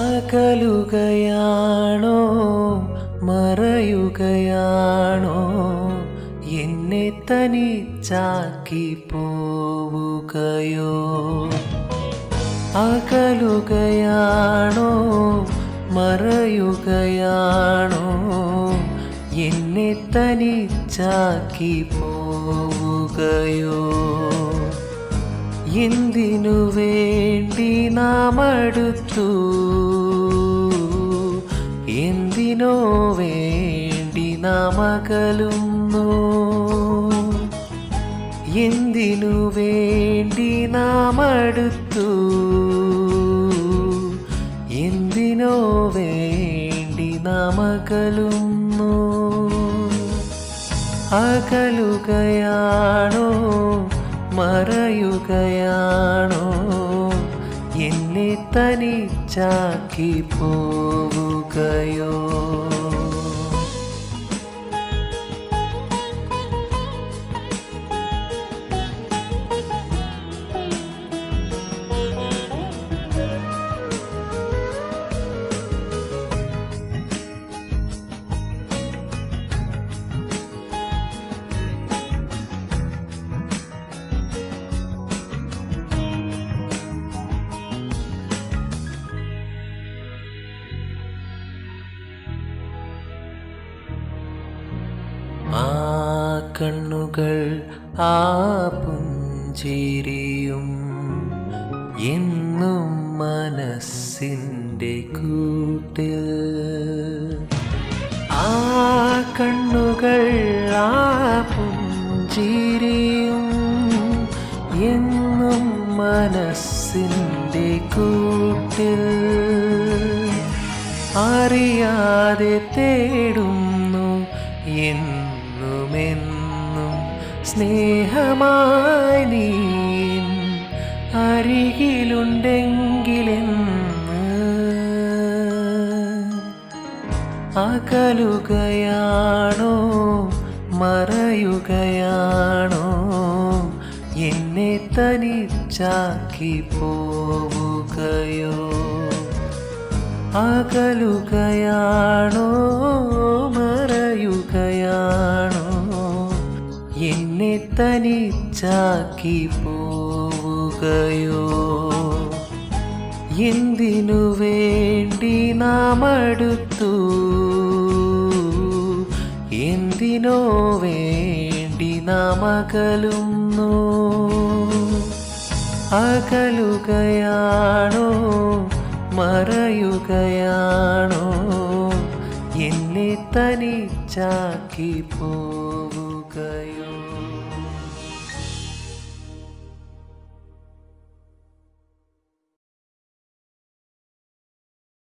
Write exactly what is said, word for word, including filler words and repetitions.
അകലുകയാണോ മറയുകയാണോ എന്നെ തനിച്ചാക്കി പോവുകയോ അകലുകയാണോ മറയുകയാണോ എന്നെ തനിച്ചാക്കി പോവുകയോ എന്തിനു വേണ്ടി നാം അടുത്തു എന്തിനോ വേണ്ടി നാം അകലുന്നു എന്തിനു വേണ്ടി നാം അടുത്തു എന്തിനോ വേണ്ടി നാം അകലുന്നു അകലുകയാണോ മറയുകയാണോ എന്നെ തനിച്ചാക്കി പോവുകയോ ആ കണ്ണുകൾ ആ പുഞ്ചിരിയും എന്നും മനസ്സിൻ്റെ കൂട്ടിൽ ആ കണ്ണുകൾ ആ പുഞ്ചിരിയും എന്നും മനസ്സിൻ്റെ കൂട്ടിൽ അറിയാതെ തേടുന്നു എന്നുമെന്നും സ്നേഹമായി നീ അരികിലുണ്ടെങ്കിലെന്ന് അകലുകയാണോ മറയുകയാണോ എന്നെ തനിച്ചാക്കി പോവുകയോ അകലുകയാണോ മറയുകയാണോ എന്നെ തനിച്ചാക്കി പോവുകയോ എന്തിനു വേണ്ടി നാം അടുത്തു എന്തിനോ വേണ്ടി നാം അകലുന്നു അകലുകയാണോ മറയുകയാണോ എന്നെ തനിച്ചാക്കി പോവുകയോ